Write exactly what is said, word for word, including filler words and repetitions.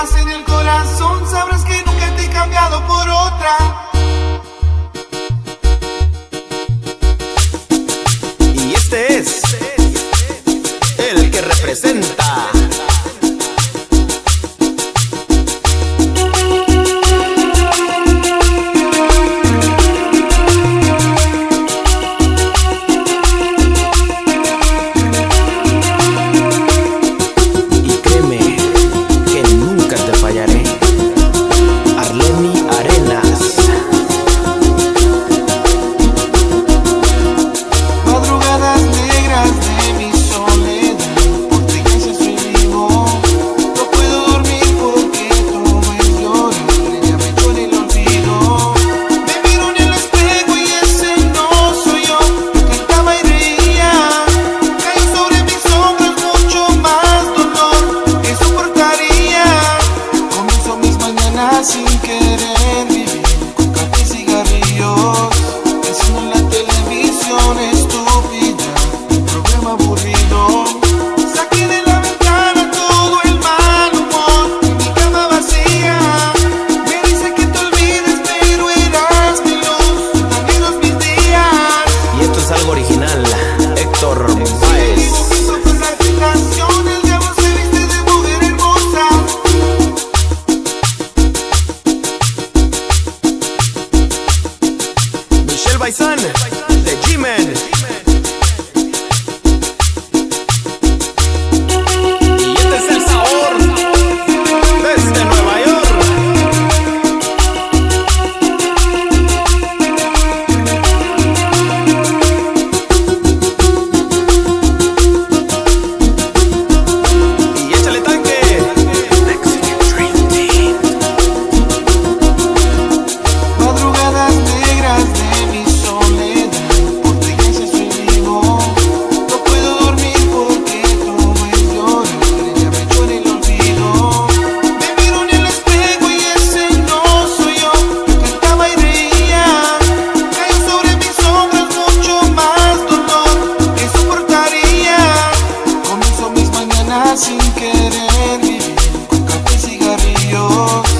llevas en el corazón, sabrás que nunca te he cambiado por otra. Y este es el que representa sin querer vivir con café y cigarrillos, enciendo en la televisión estúpida, un programa aburrido. Saqué de la ventana todo el mal humor en mi cama vacía. Me dice que te olvides, pero eras mi luz, también los mis días. Y esto es algo original, Héctor Baez. Baisan de G-Men. Y este es el sabor desde Nueva York. Y échale tanque. Madrugadas negras de mi soledad, por tu iglesia soy vivo. No puedo dormir porque todo es llorar, ella me echó en el olvido. Me miro en el espejo y ese no soy yo. Yo cantaba y reía, cayó sobre mis sombras mucho más dolor que soportaría. Comienzo mis mañanas sin querer vivir con café y cigarrillos.